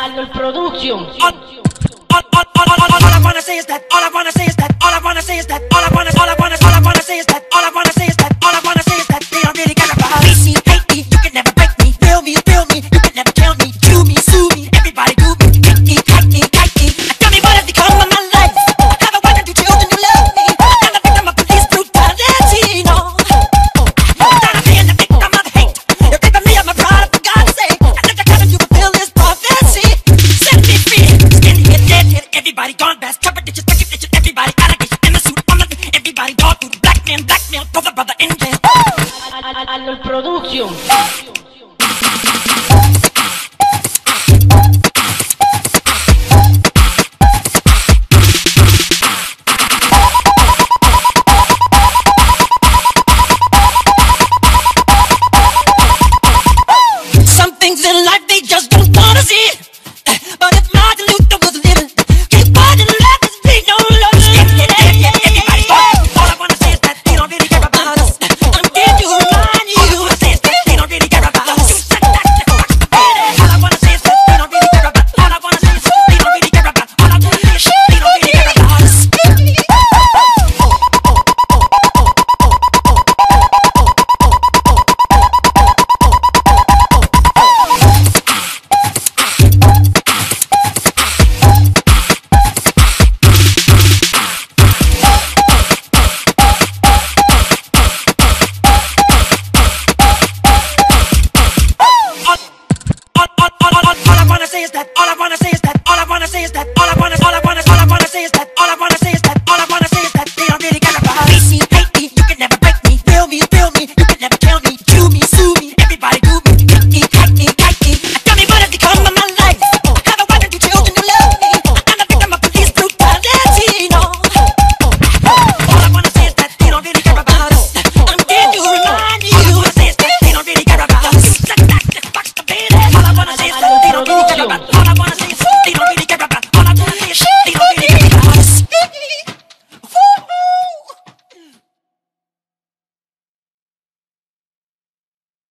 Arnold Production. All I wanna say is that, all I wanna say is that, all I wanna say is that, all I wanna say is that, all I wanna